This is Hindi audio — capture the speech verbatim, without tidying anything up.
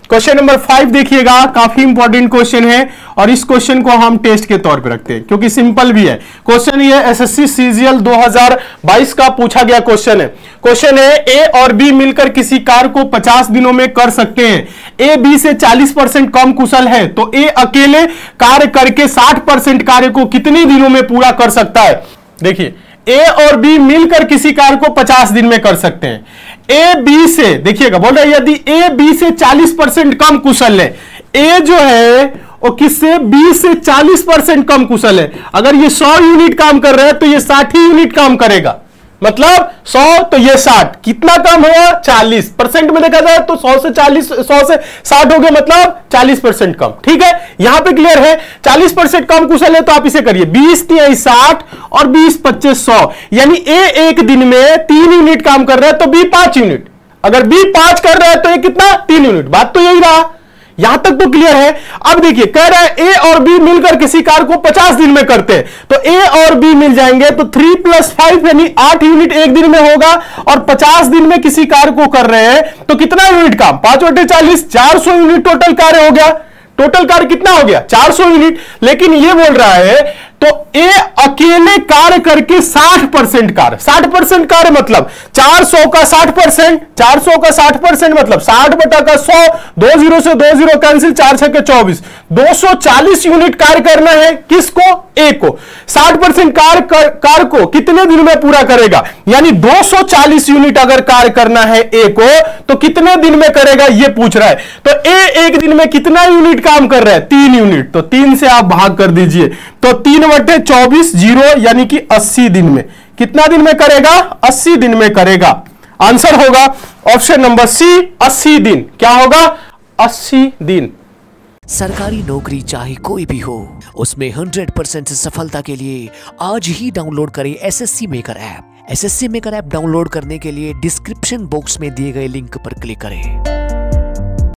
क्वेश्चन नंबर फाइव देखिएगा, काफी इंपॉर्टेंट क्वेश्चन है और इस क्वेश्चन को हम टेस्ट के तौर पे रखते हैं क्योंकि सिंपल भी है क्वेश्चन। ये एसएससी सीजीएल दो हज़ार बाईस का पूछा गया क्वेश्चन है। क्वेश्चन है ए और बी मिलकर किसी कार्य को पचास दिनों में कर सकते हैं। ए बी से चालीस परसेंट कम कुशल है तो ए अकेले कार्य करके साठ परसेंट कार्य को कितने दिनों में पूरा कर सकता है। देखिए ए और बी मिलकर किसी कार्य को पचास दिन में कर सकते हैं। ए बी से देखिएगा बोल रहा है यदि ए बी से चालीस परसेंट कम कुशल है, ए जो है वो किससे बी से चालीस परसेंट कम कुशल है। अगर ये सौ यूनिट काम कर रहा है तो ये साठ ही यूनिट काम करेगा, मतलब सौ तो ये साठ, कितना कम हुआ चालीस परसेंट में देखा जाए तो सौ से चालीस, सौ से साठ हो गया मतलब चालीस परसेंट कम। ठीक है, यहां पे क्लियर है। चालीस परसेंट कम कुशल है तो आप इसे करिए बीस तिहाई साठ और बीस पच्चीस सौ, यानी ए एक दिन में तीन यूनिट काम कर रहा है तो बी पांच यूनिट। अगर बी पांच कर रहा है तो ये कितना तीन यूनिट। बात तो यही रहा, यहां तक तो क्लियर है। अब देखिए कह रहा है ए और बी मिलकर किसी कार्य को पचास दिन में करते हैं तो ए और बी मिल जाएंगे तो थ्री प्लस फाइव यानी आठ यूनिट एक दिन में होगा और पचास दिन में किसी कार्य को कर रहे हैं तो कितना यूनिट काम, पांच बटे चालीस, चार सौ यूनिट टोटल कार्य हो गया। टोटल कार्य कितना हो गया चार सौ यूनिट। लेकिन ये बोल रहा है तो ए अकेले कार्य करके साठ परसेंट कार्य, साठ परसेंट कार्य मतलब चार सौ का साठ परसेंट, चार सौ का साठ परसेंट मतलब साठ बटा का सौ, दो जीरो से दो जीरो कैंसिल, चार छह के चौबीस, दो सौ चालीस यूनिट कार्य करना है किसको, ए को। साठ परसेंट कार्य कर, कार्य को कितने दिन में पूरा करेगा, यानी दो सौ चालीस यूनिट अगर कार्य करना है ए को तो कितने दिन में करेगा ये पूछ रहा है। तो ए एक दिन में कितना यूनिट काम कर रहा है, तीन यूनिट, तो तीन से आप भाग कर दीजिए तो तीन बटे चौबीस जीरो यानी कि अस्सी दिन में। कितना दिन में करेगा, अस्सी दिन में करेगा। आंसर होगा ऑप्शन नंबर सी अस्सी दिन। क्या होगा, अस्सी दिन। सरकारी नौकरी चाहे कोई भी हो उसमें हंड्रेड परसेंट सफलता के लिए आज ही डाउनलोड करें SSC maker app. SSC maker app download करने के लिए डिस्क्रिप्शन बॉक्स में दिए गए लिंक पर क्लिक करें।